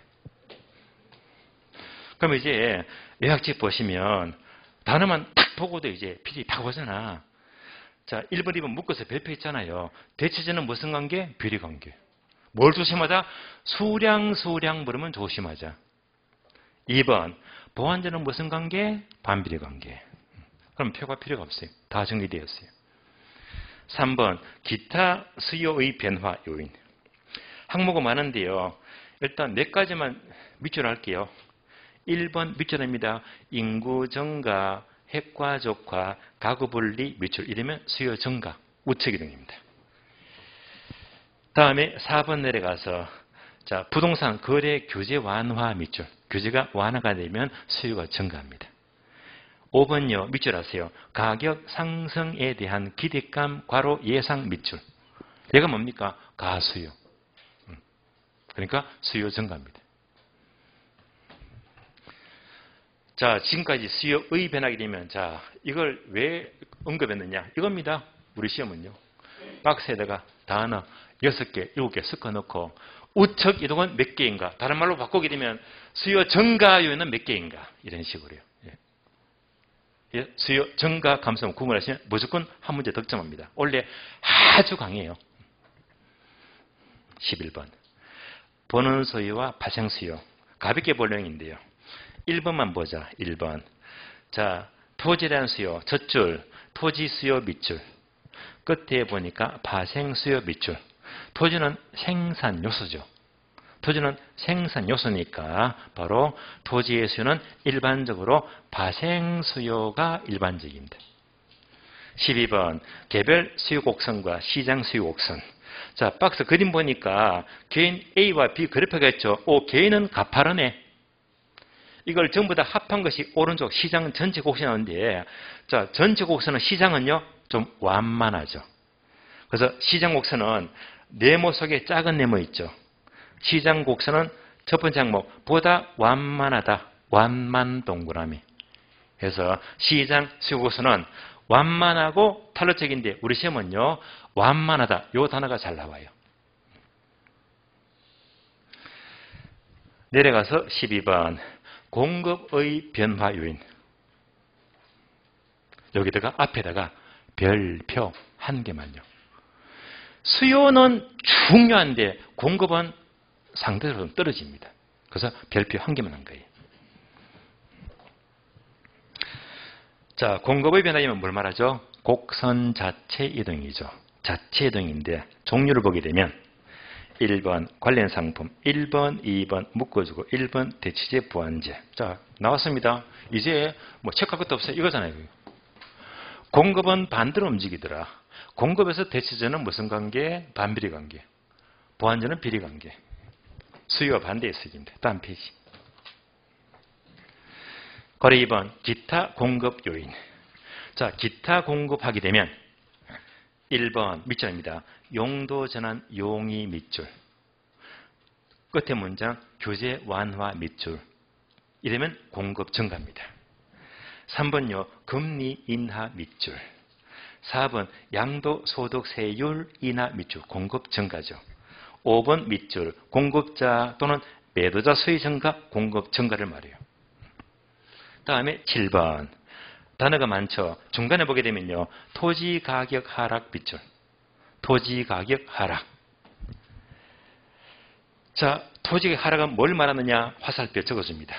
그럼 이제 요약집 보시면 단어만 딱 보고도 이제 피디 딱 보잖아. 자, 일 번, 이 번 묶어서 발표했잖아요. 대체제는 무슨 관계? 비례 관계. 뭘 조심하자? 수량, 수량 물으면 조심하자. 이 번, 보완제는 무슨 관계? 반비례 관계. 그럼 표가 필요가 없어요. 다 정리되었어요. 삼 번, 기타 수요의 변화 요인. 항목은 많은데요. 일단 몇 가지만 밑줄 할게요. 일 번 밑줄입니다. 인구 증가, 핵과적화, 가구 분리 밑줄. 이러면 수요 증가, 우측 이동입니다. 다음에 사 번 내려가서 자, 부동산 거래 규제 완화 밑줄. 규제가 완화가 되면 수요가 증가합니다. 오 번요. 밑줄 하세요. 가격 상승에 대한 기대감, 괄호 예상 밑줄. 얘가 뭡니까? 가수요. 그러니까 수요 증가입니다. 자, 지금까지 수요의 변하게 되면 자, 이걸 왜 언급했느냐? 이겁니다. 우리 시험은요. 박스에다가 단어 여섯 개, 일곱 개 섞어 넣고 우측 이동은 몇 개인가? 다른 말로 바꾸게 되면 수요 증가 요인은 몇 개인가? 이런 식으로요. 예. 수요 증가 감소음 구분하시면 무조건 한 문제 득점합니다. 원래 아주 강해요. 십일 번. 보는 수요와 발생 수요. 가볍게 볼령인데요. 일 번만 보자. 일 번. 자, 토지에 대한 수요. 첫 줄, 토지 수요 밑줄. 끝에 보니까 발생 수요 밑줄. 토지는 생산 요소죠. 토지는 생산 요소니까 바로 토지의 수요는 일반적으로 발생 수요가 일반적입니다. 십이 번. 개별 수요 곡선과 시장 수요 곡선. 자, 박스 그림 보니까 개인 A와 B 그래프가 있죠. 오, 개인은 가파르네. 이걸 전부 다 합한 것이 오른쪽 시장 전체 곡선이 나오는데, 자, 전체 곡선은 시장은요, 좀 완만하죠. 그래서 시장 곡선은 네모 속에 작은 네모 있죠. 시장 곡선은 첫 번째 항목, 보다 완만하다. 완만 동그라미. 그래서 시장 수요 곡선은 완만하고 탄력적인데 우리 시험은요, 완만하다. 이 단어가 잘 나와요. 내려가서 십이 번. 공급의 변화 요인. 여기다가 앞에다가 별표 한 개만요. 수요는 중요한데 공급은 상대적으로 떨어집니다. 그래서 별표 한 개만 한 거예요. 자, 공급의 변화이면 뭘 말하죠? 곡선 자체 이동이죠. 자체 이동인데 종류를 보게 되면 일 번 관련 상품, 일 번, 이 번 묶어주고 일 번 대체제 보완제. 자, 나왔습니다. 이제 뭐 체크할 것도 없어요. 이거잖아요. 공급은 반대로 움직이더라. 공급에서 대체제는 무슨 관계? 반비례 관계. 보완제는 비례 관계. 수요와 반대의 수익입니다. 다음 페이지. 거래 이 번 기타 공급 요인. 자, 기타 공급하게 되면 일 번 밑줄입니다. 용도 전환 용의 밑줄. 끝에 문장 규제 완화 밑줄. 이러면 공급 증가입니다. 삼 번요. 금리 인하 밑줄. 사 번 양도 소득 세율 인하 밑줄. 공급 증가죠. 오 번 밑줄. 공급자 또는 매도자 수의 증가, 공급 증가를 말해요. 다음에 칠 번. 단어가 많죠. 중간에 보게 되면요. 토지 가격 하락 밑줄. 토지 가격 하락. 자, 토지 하락은 뭘 말하느냐? 화살표 적어줍니다.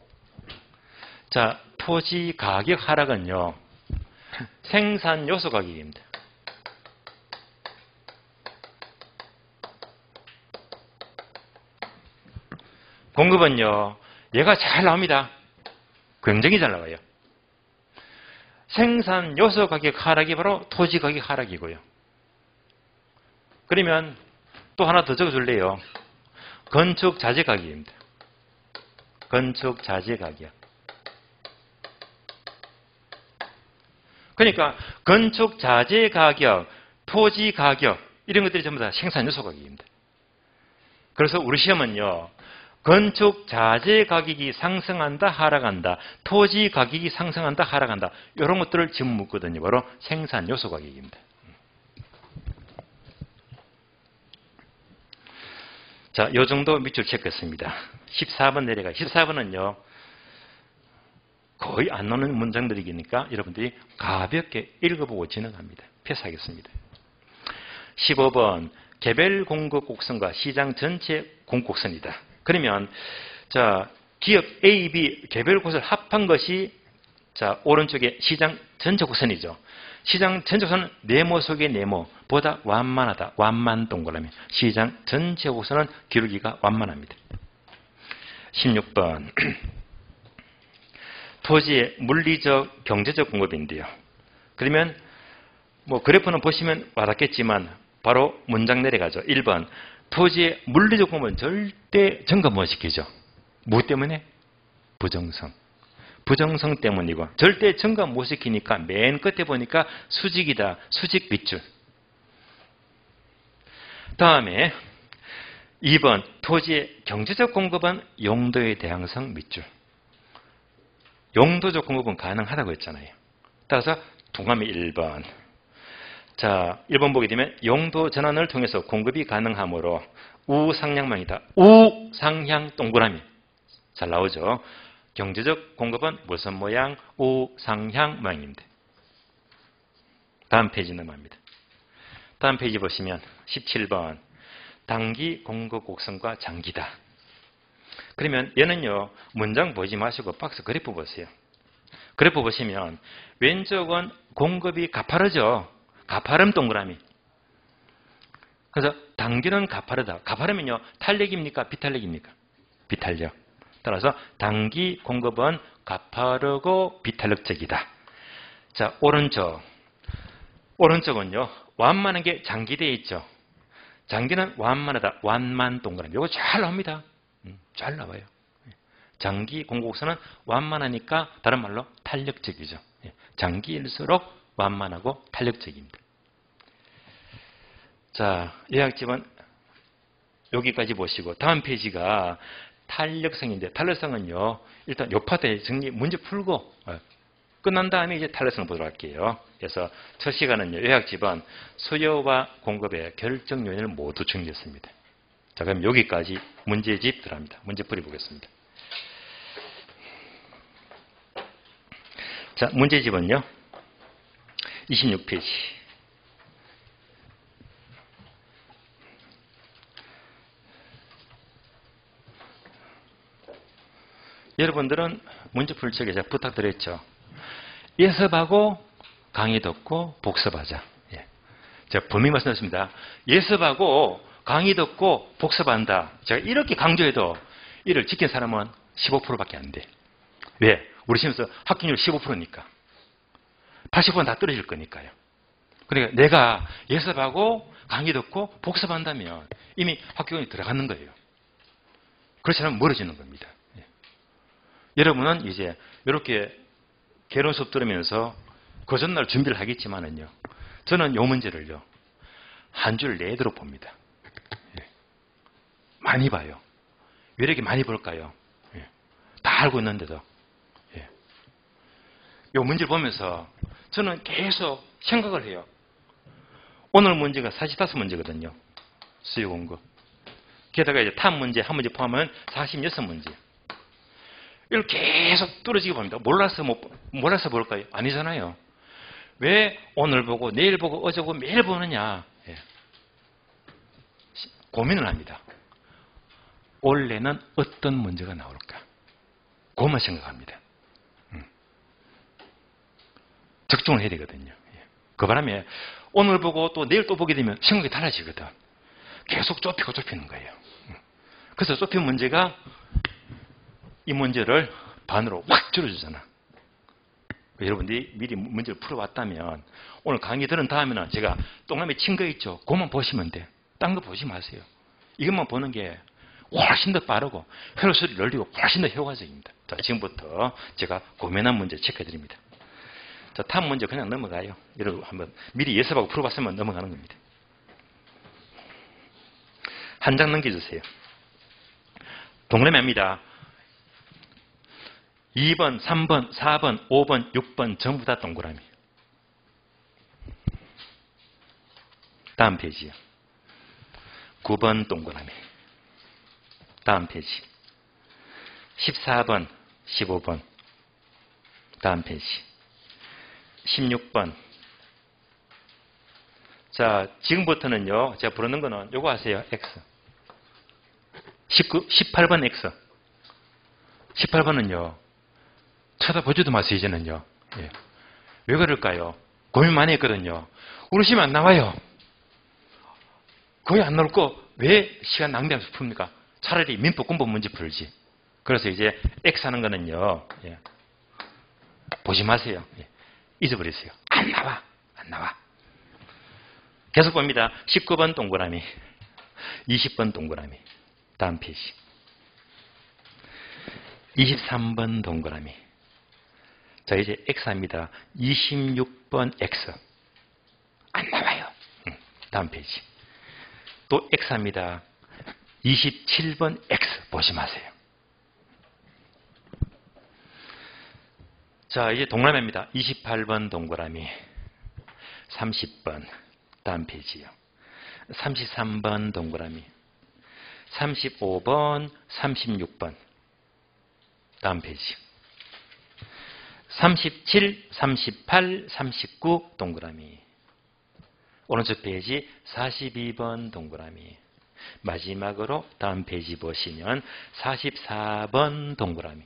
자, 토지 가격 하락은요. 생산 요소 가격입니다. 공급은요. 얘가 잘 나옵니다. 굉장히 잘 나와요. 생산 요소 가격 하락이 바로 토지 가격 하락이고요. 그러면 또 하나 더 적어줄래요. 건축 자재 가격입니다. 건축 자재 가격. 그러니까 건축 자재 가격, 토지 가격 이런 것들이 전부 다 생산 요소 가격입니다. 그래서 우리 시험은요, 건축 자재 가격이 상승한다, 하락한다, 토지 가격이 상승한다, 하락한다, 이런 것들을 지금 묻거든요. 바로 생산 요소 가격입니다. 자, 요 정도 밑줄 체크했습니다. 십사 번 내려가. 십사 번은요, 거의 안 나오는 문장들이니까 여러분들이 가볍게 읽어보고 지나갑니다. 패스하겠습니다. 십오 번, 개별 공급 곡선과 시장 전체 공곡선이다. 그러면, 자, 기업 A, B 개별 곳을 합한 것이, 자, 오른쪽에 시장 전체 곡선이죠. 시장 전체 곡선은 네모 속의 네모보다 완만하다. 완만 동그라미. 시장 전체 곡선은 기울기가 완만합니다. 십육 번. 토지의 물리적, 경제적 공급인데요. 그러면 뭐 그래프는 보시면 와닿겠지만 바로 문장 내려가죠. 일 번. 토지의 물리적 공급은 절대 증가 못 시키죠. 뭐 때문에? 부정성. 부정성 때문이고 절대 증가 못 시키니까 맨 끝에 보니까 수직이다. 수직 밑줄. 다음에 이 번. 토지의 경제적 공급은 용도의 대항성 밑줄. 용도적 공급은 가능하다고 했잖아요. 따라서 동감이 일 번. 자, 일 번 보게 되면 용도 전환을 통해서 공급이 가능하므로 우상향망이다. 우상향 동그라미. 잘 나오죠. 경제적 공급은 무슨 모양? 우상향 모양입니다. 다음 페이지 넘어갑니다. 다음 페이지 보시면 십칠 번. 단기 공급 곡선과 장기다. 그러면 얘는요, 문장 보지 마시고 박스 그래프 보세요. 그래프 보시면 왼쪽은 공급이 가파르죠. 가파름 동그라미. 그래서 단기는 가파르다. 가파르면요, 탄력입니까? 비탄력입니까? 비탄력. 따라서 단기 공급은 가파르고 비탄력적이다. 자, 오른쪽. 오른쪽은요, 완만한 게 장기되어 있죠. 장기는 완만하다. 완만 동그라미. 이거 잘 나옵니다. 잘 나와요. 장기 공곡선은 완만하니까 다른 말로 탄력적이죠. 장기일수록 완만하고 탄력적입니다. 자, 요약집은 여기까지 보시고 다음 페이지가 탄력성인데 탄력성은요, 일단 요 파트에 정리 문제 풀고 끝난 다음에 이제 탄력성을 보도록 할게요. 그래서 첫 시간은요, 요약집은 수요와 공급의 결정 요인을 모두 정리했습니다. 자, 그럼 여기까지 문제집 들어갑니다. 문제 풀이 보겠습니다. 자, 문제집은요, 이십육 페이지. 여러분들은 문제 풀 적에 제가 부탁드렸죠. 예습하고 강의 듣고 복습하자. 예. 제가 분명히 말씀드렸습니다. 예습하고 강의 듣고 복습한다. 제가 이렇게 강조해도 이를 지킨 사람은 십오 퍼센트밖에 안 돼. 왜? 우리 시험에서 합격률 십오 퍼센트니까. 팔십 퍼센트 다 떨어질 거니까요. 그러니까 내가 예습하고 강의 듣고 복습한다면 이미 합격률이 들어가는 거예요. 그렇지 않으면 멀어지는 겁니다. 예. 여러분은 이제 이렇게 개론 수업 들으면서 그 전날 준비를 하겠지만은요. 저는 이 문제를요. 한 줄 내도록 봅니다. 예. 많이 봐요. 왜 이렇게 많이 볼까요? 예. 다 알고 있는데도. 예. 이 문제를 보면서 저는 계속 생각을 해요. 오늘 문제가 사십오 문제거든요. 수요 공급. 게다가 이제 탑 문제 한 문제 포함하면 사십육 문제. 이걸 계속 뚫어지게 봅니다. 몰라서 못, 몰라서 볼까요? 아니잖아요. 왜 오늘 보고 내일 보고 어제 보고 매일 보느냐. 예. 고민을 합니다. 올해는 어떤 문제가 나올까? 그것만 생각합니다. 음. 적중을 해야 되거든요. 예. 그 바람에 오늘 보고 또 내일 또 보게 되면 생각이 달라지거든. 계속 좁히고 좁히는 거예요. 음. 그래서 좁힌 문제가 이 문제를 반으로 확 줄여주잖아. 여러분들이 미리 문제를 풀어왔다면 오늘 강의 들은 다음에는 제가 동남에 친 거 있죠. 그것만 보시면 돼. 딴 거 보지 마세요. 이것만 보는 게 훨씬 더 빠르고 회로 수를 늘리고 훨씬 더 효과적입니다. 자, 지금부터 제가 고민한 문제 체크해드립니다. 자, 다음 문제 그냥 넘어가요. 여러분 한번 미리 예습하고 풀어봤으면 넘어가는 겁니다. 한 장 넘겨주세요. 동그라미입니다. 이 번, 삼 번, 사 번, 오 번, 육 번 전부 다 동그라미. 다음 페이지요. 구 번 동그라미. 다음 페이지. 십사 번, 십오 번. 다음 페이지. 십육 번. 자, 지금부터는요, 제가 부르는 거는 요거 아세요? X. 십구, 십팔 번 X. 십팔 번은요, 쳐다보지도 마세요, 이제는요. 예. 왜 그럴까요? 고민 많이 했거든요. 울으시면 안 나와요. 거의 안 나올 거 왜 시간 낭비하면서 풉니까? 차라리 민법 공부 문제 풀지. 그래서 이제 X 하는 거는요, 예. 보지 마세요. 예. 잊어버리세요. 안 나와. 안 나와. 계속 봅니다. 십구 번 동그라미. 이십 번 동그라미. 다음 페이지. 이십삼 번 동그라미. 자, 이제 X합니다. 이십육 번 X. 안 나와요. 응. 다음 페이지. 또 X합니다. 이십칠 번 X. 보지 마세요. 자, 이제 동그라미입니다. 이십팔 번 동그라미. 삼십 번. 다음 페이지요. 삼십삼 번 동그라미. 삼십오 번, 삼십육 번. 다음 페이지. 삼십칠, 삼십팔, 삼십구 동그라미. 오른쪽 페이지 사십이 번 동그라미. 마지막으로 다음 페이지 보시면 사십사 번 동그라미.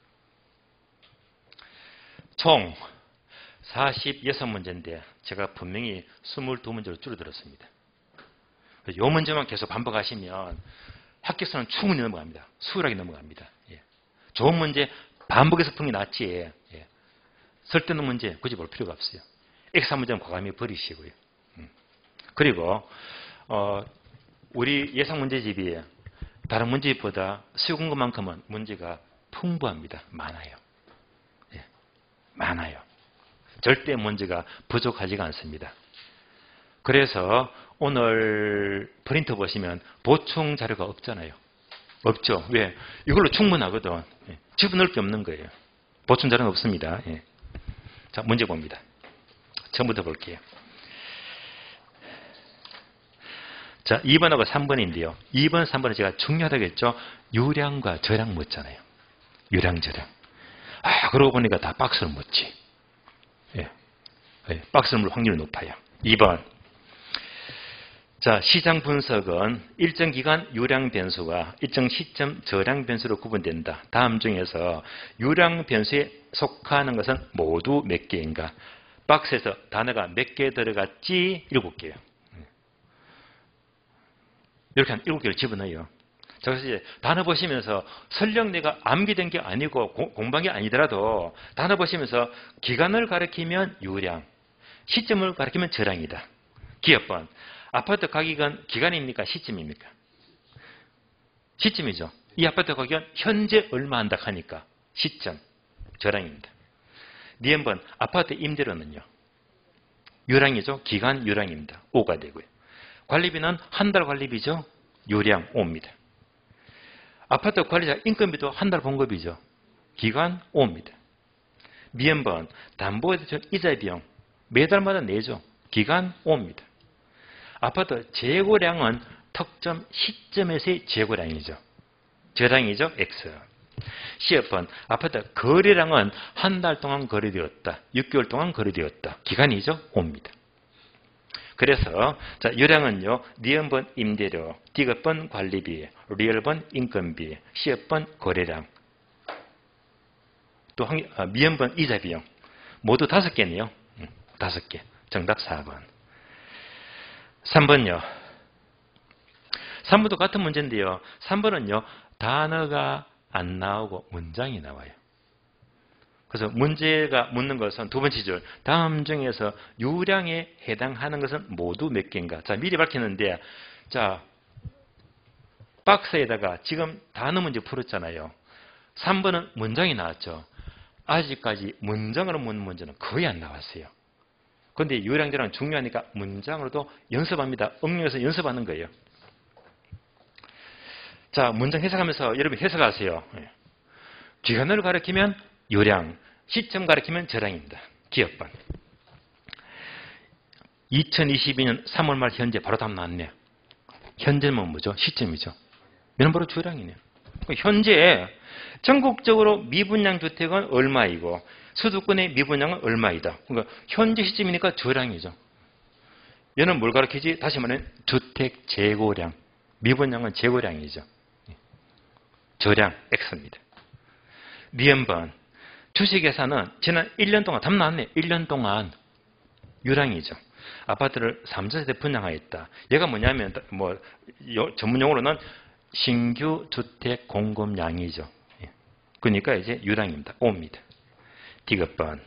총 사십육 문제인데 제가 분명히 이십이 문제로 줄어들었습니다. 이 문제만 계속 반복하시면 합격선은 충분히 넘어갑니다. 수월하게 넘어갑니다. 예. 좋은 문제 반복해서 푸는 게 낫지. 예. 쓸데없는 문제 굳이 볼 필요가 없어요. X 문제는 과감히 버리시고요. 음. 그리고 어, 우리 예상 문제집이 다른 문제집보다 수요공급 만큼은 문제가 풍부합니다. 많아요. 예. 많아요. 절대 문제가 부족하지가 않습니다. 그래서 오늘 프린터 보시면 보충 자료가 없잖아요. 없죠. 왜? 이걸로 충분하거든. 예. 집어넣을 게 없는 거예요. 보충 자료는 없습니다. 예. 자, 문제 봅니다. 처음부터 볼게요. 자, 이 번하고 삼 번인데요. 이 번, 삼 번은 제가 중요하다고 했죠. 유량과 저량 묻잖아요. 유량, 저량. 아, 그러고 보니까 다 박스를 묻지. 예. 예. 박스를 물 확률이 높아요. 이 번. 자, 시장 분석은 일정 기간 유량 변수와 일정 시점 저량 변수로 구분된다. 다음 중에서 유량 변수에 속하는 것은 모두 몇 개인가? 박스에서 단어가 몇 개 들어갔지? 일곱 개요. 이렇게 한 일곱 개를 집어넣어요. 자, 그래서 이제 단어 보시면서 설령 내가 암기된 게 아니고 공부한 게 아니더라도 단어 보시면서 기간을 가리키면 유량, 시점을 가리키면 저량이다. 기업번. 아파트 가격은 기간입니까? 시점입니까? 시점이죠. 이 아파트 가격은 현재 얼마 한다 하니까 시점, 저량입니다. 니은번. 아파트 임대료는요. 유량이죠. 기간 유량입니다. 오가 되고요. 관리비는 한 달 관리비죠. 유량 오입니다. 아파트 관리자 인건비도 한 달 봉급이죠. 기간 오입니다. 미연번. 담보에 대한 이자 비용 매달마다 내죠. 기간 오입니다. 아파트 재고량은 특정 시점에서의 재고량이죠. 저량이죠. X. C번. 아파트 거래량은 한 달 동안 거래되었다. 육 개월 동안 거래되었다. 기간이죠. 오입니다. 그래서 자, 유량은요. 니은번 임대료, D급번 관리비, 리얼번 인건비, C번 거래량, 또 미연번 이자 비용. 모두 다섯 개네요. 다섯 개. 정답 사 번. 삼 번요. 삼 번도 같은 문제인데요. 삼 번은요. 단어가 안 나오고 문장이 나와요. 그래서 문제가 묻는 것은 두 번째 줄. 다음 중에서 유량에 해당하는 것은 모두 몇 개인가? 자, 미리 밝히는데, 자, 박스에다가 지금 단어 문제 풀었잖아요. 삼 번은 문장이 나왔죠. 아직까지 문장으로 묻는 문제는 거의 안 나왔어요. 그런데 유량저량 중요하니까 문장으로도 연습합니다. 응용해서 연습하는 거예요. 자, 문장 해석하면서 여러분 해석하세요. 기간을 가리키면 요량, 시점 가리키면 저량입니다. 기업번. 이천이십이 년 삼월 말 현재 바로 답 나왔네요. 현재는 뭐죠? 시점이죠. 이는 바로 저량이네요. 현재 전국적으로 미분양 주택은 얼마이고 수도권의 미분양은 얼마이다. 그러니까 현재 시점이니까 저량이죠. 얘는 뭘 가리키지? 다시 말하면 주택 재고량. 미분양은 재고량이죠. 저량 X입니다. 니은번. 주식회사는 지난 일 년 동안 답 나왔네. 일 년 동안 유량이죠. 아파트를 삼 세대 분양하였다. 얘가 뭐냐면 뭐 전문 용어로는 신규 주택 공급량이죠. 그러니까 이제 유량입니다. 오입니다. 디귿번.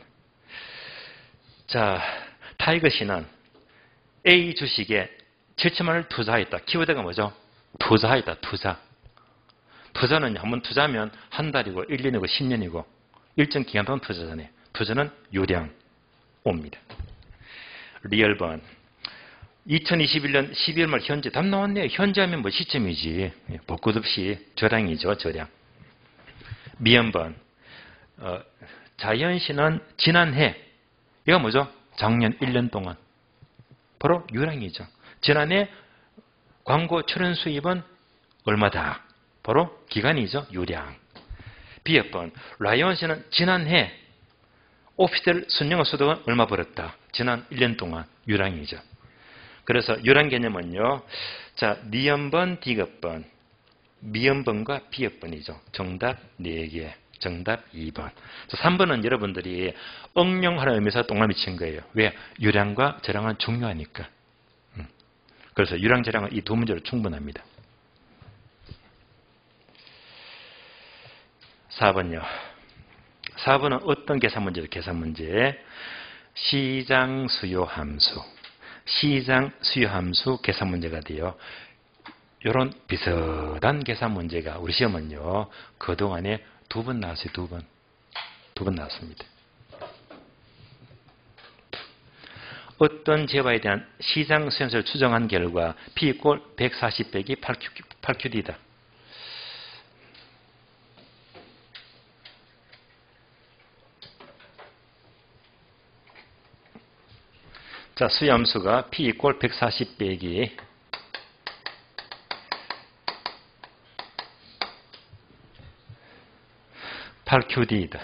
자, 타이거씨는 A 주식에 칠천만 원을 투자했다. 키워드가 뭐죠? 투자했다. 투자. 투자는 한번 투자하면 한 달이고 일 년이고 십 년이고 일정 기간 동안 투자잖아요. 투자는 유량 오입니다. 리얼번. 이천이십일 년 십이월 말 현재 답 나왔네요. 현재 하면 뭐 시점이지. 벚꽃 없이 저량이죠. 저량. 미연번. 어, 자연시는 지난해. 이거 뭐죠? 작년 일 년 동안. 바로 유량이죠. 지난해 광고 출연 수입은 얼마다? 바로 기간이죠. 유량. 비읍번. 라이온시는 지난해 오피스텔 순영업 소득은 얼마 벌었다? 지난 일 년 동안 유량이죠. 그래서 유량 개념은요. 자, 니은번, 디귿번, 미음번과 비읍번이죠. 정답 네 개. 정답 이 번. 삼 번은 여러분들이 응용하는 의미에서 동그라미 친 거예요. 왜? 유량과 저량은 중요하니까. 그래서 유량, 저량은 이 두 문제로 충분합니다. 사 번요. 사 번은 어떤 계산 문제죠? 계산 문제. 시장 수요 함수. 시장 수요 함수 계산 문제가 돼요. 이런 비슷한 계산 문제가 우리 시험은요. 그동안에 두 번 나왔어요. 두 번. 두 번 나왔습니다. 어떤 재화에 대한 시장 수요함수를 추정한 결과 P 이꼴 백사십 빼기 팔 큐디다. 자, 수요함수가 P 이꼴 백사십 빼기 팔 큐디이다.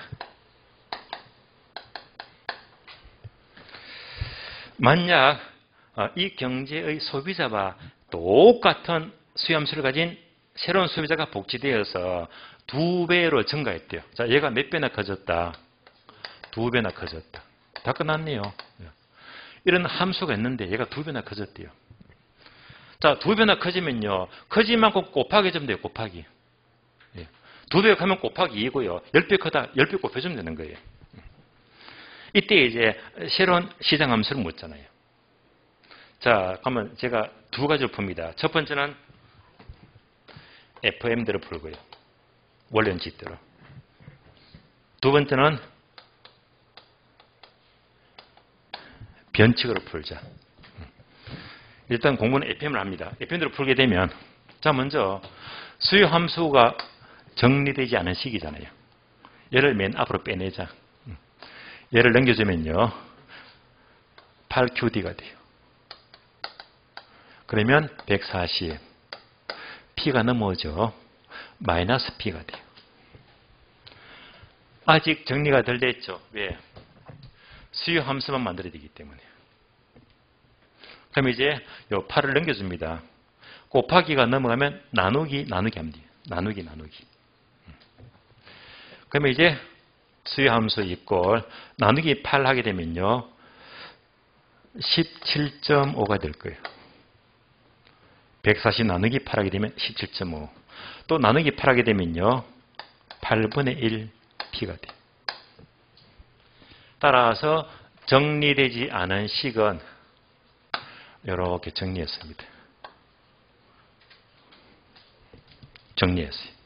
만약 이 경제의 소비자와 똑같은 수요함수를 가진 새로운 소비자가 복지되어서 두 배로 증가했대요. 자, 얘가 몇 배나 커졌다? 두 배나 커졌다. 다 끝났네요. 이런 함수가 있는데 얘가 두 배나 커졌대요. 자, 두 배나 커지면요. 커진 만큼 곱하기 좀 돼요. 곱하기. 두 배 하면 곱하기 이고요. 열 배 크다. 열 배 곱해주면 되는 거예요. 이때 이제 새로운 시장 함수를 묻잖아요. 자, 그러면 제가 두 가지를 풉니다. 첫 번째는 에프엠대로 풀고요. 원래는 짓대로. 두 번째는 변칙으로 풀자. 일단 공부는 에프엠을 합니다. 에프엠대로 풀게 되면 자, 먼저 수요 함수가 정리되지 않은 시기잖아요. 얘를 맨 앞으로 빼내자. 얘를 넘겨주면요. 팔 큐디가 돼요. 그러면 백사십. P가 넘어오죠. 마이너스 P가 돼요. 아직 정리가 덜 됐죠. 왜? 수요 함수만 만들어야 되기 때문에. 그럼 이제 요 팔을 넘겨줍니다. 곱하기가 넘어가면 나누기, 나누기 하면 돼요. 나누기, 나누기. 그러면 이제 수요 함수 이꼴 나누기 팔 하게 되면요. 십칠 점 오가 될 거예요. 백사십 나누기 팔 하게 되면 십칠 점 오. 또 나누기 팔 하게 되면요. 팔분의 일 P가 돼요. 따라서 정리되지 않은 식은 이렇게 정리했습니다. 정리했어요.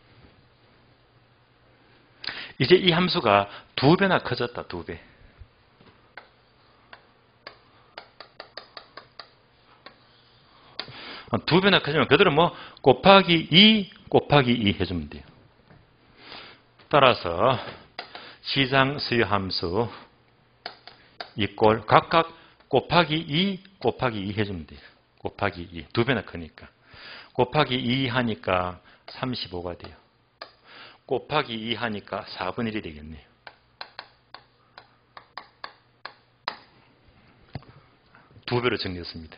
이제 이 함수가 두 배나 커졌다. 두 배. 두 배나 커지면 그대로 뭐 곱하기 이 곱하기 이 해주면 돼요. 따라서 시장 수요 함수 이꼴 각각 곱하기 이 곱하기 이 해주면 돼요. 곱하기 이. 두 배나 크니까. 곱하기 이 하니까 삼십오가 돼요. 곱하기 이 하니까 사분의 일이 되겠네요. 두 배로 정리했습니다.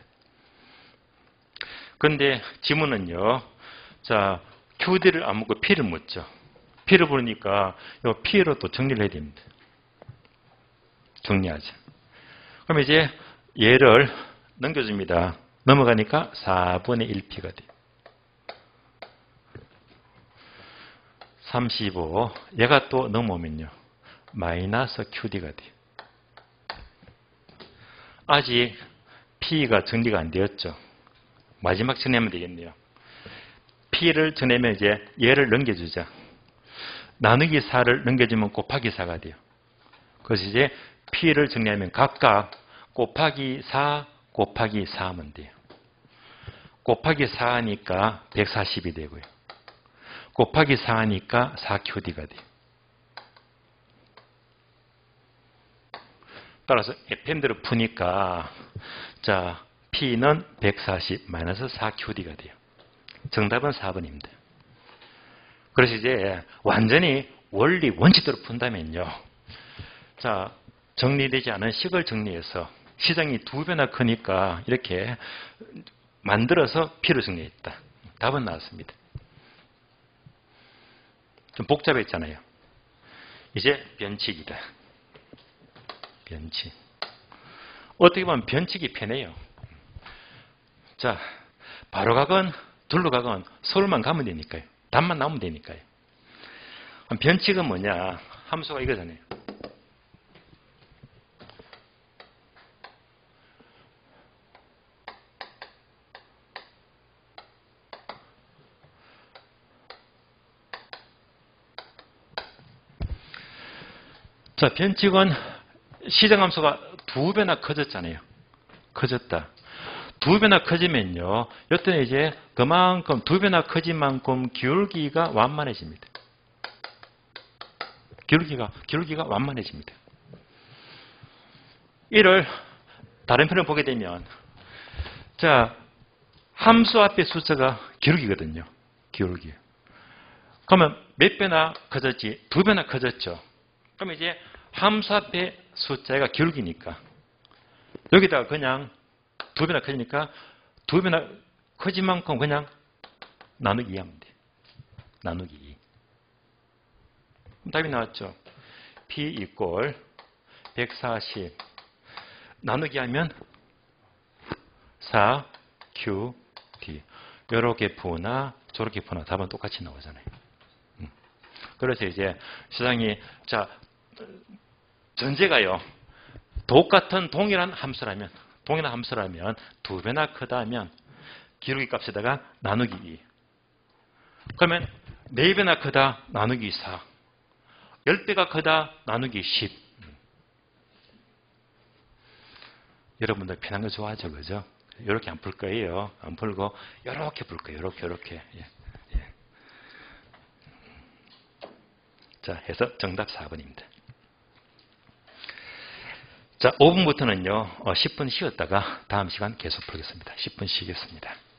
그런데 지문은요. 자, 큐디를 안 묻고 P를 묻죠. P를 부르니까 이 P로 또 정리를 해야 됩니다. 정리하죠. 그럼 이제 얘를 넘겨줍니다. 넘어가니까 사분의 일 P가 돼요. 삼십오. 얘가 또 넘어오면요. 마이너스 큐디가 돼요. 아직 P가 정리가 안 되었죠. 마지막 정리하면 되겠네요. P를 정리하면 이제 얘를 넘겨주자. 나누기 사를 넘겨주면 곱하기 사가 돼요. 그래서 이제 P를 정리하면 각각 곱하기 사 곱하기 사 하면 돼요. 곱하기 사 하니까 백사십이 되고요. 곱하기 사 하니까 사 큐디가 돼요. 따라서 에프엠대로 푸니까 자 P는 백사십 마이너스 사 큐디가 돼요. 정답은 사 번입니다. 그래서 이제 완전히 원리 원칙대로 푼다면요. 자 정리되지 않은 식을 정리해서 시장이 두 배나 크니까 이렇게 만들어서 P로 정리했다. 답은 나왔습니다. 좀 복잡했잖아요. 이제 변칙이다. 변칙. 어떻게 보면 변칙이 편해요. 자, 바로 가건 둘로 가건 서울만 가면 되니까요. 답만 나오면 되니까요. 변칙은 뭐냐? 함수가 이거잖아요. 자, 변칙은 시장함수가 두 배나 커졌잖아요. 커졌다. 두 배나 커지면요. 이때는 이제 그만큼 두 배나 커진 만큼 기울기가 완만해집니다. 기울기가, 기울기가 완만해집니다. 이를 다른 편을 보게 되면 자, 함수 앞에 숫자가 기울기거든요. 기울기. 그러면 몇 배나 커졌지? 두 배나 커졌죠. 그럼 이제 함수 앞에 숫자가 기울기니까 여기다가 그냥 두 배나 커지니까 두 배나 커진 만큼 그냥 나누기 이 하면 돼. 나누기 이. 답이 나왔죠. P 이꼴 백사십 나누기 하면 사 큐 디. 이렇게 푸나 저렇게 푸나 답은 똑같이 나오잖아요. 그래서 이제 세상이 자 전제가요. 똑같은 동일한 함수라면 동일한 함수라면 두 배나 크다면 기울기 값에다가 나누기 이. 그러면 네 배나 크다 나누기 사. 십 배가 크다 나누기 십. 여러분들 편한 거 좋아하죠, 그죠? 이렇게 안 풀 거예요. 안 풀고 이렇게 풀 거예요. 이렇게 이렇게. 예. 예. 자, 해서 정답 사 번입니다. 자, 오 분부터는요, 십 분 쉬었다가 다음 시간 계속 풀겠습니다. 십 분 쉬겠습니다.